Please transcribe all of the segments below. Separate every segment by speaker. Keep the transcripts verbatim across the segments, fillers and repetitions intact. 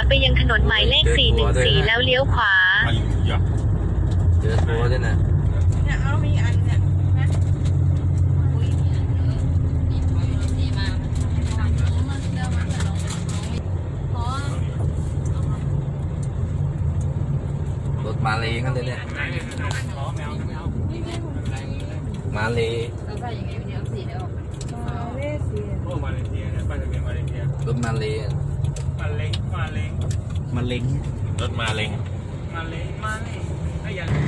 Speaker 1: ไปยังถนนหมายเลขสี่หนึ่งสี่แล้วเลี้ยวขวา
Speaker 2: เจอตัวด้วยนะ
Speaker 3: เนี่ยเอามีอันเนี่ยนะ
Speaker 2: รถมาเลยกันเลยเนี่ยมาเลยรถมาเลเซียเนี่ยป้ายทะเบียนมาเลเซียรถมาเลยมาเล้งมาเล้งมาเล้งรถมาเล้งมาเล้งมาเล้งไอ้ยัง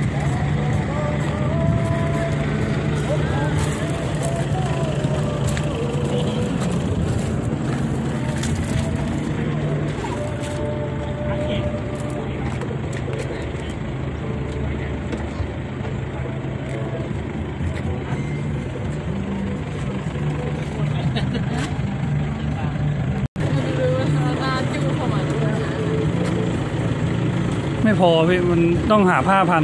Speaker 4: ไม่พอพี่มันต้องหาผ้าพัน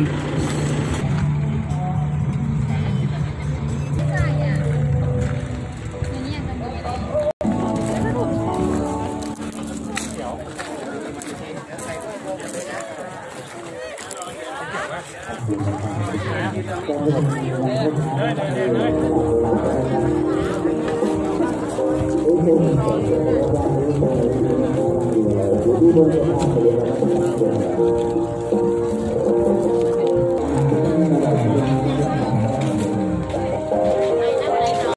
Speaker 5: Thank you.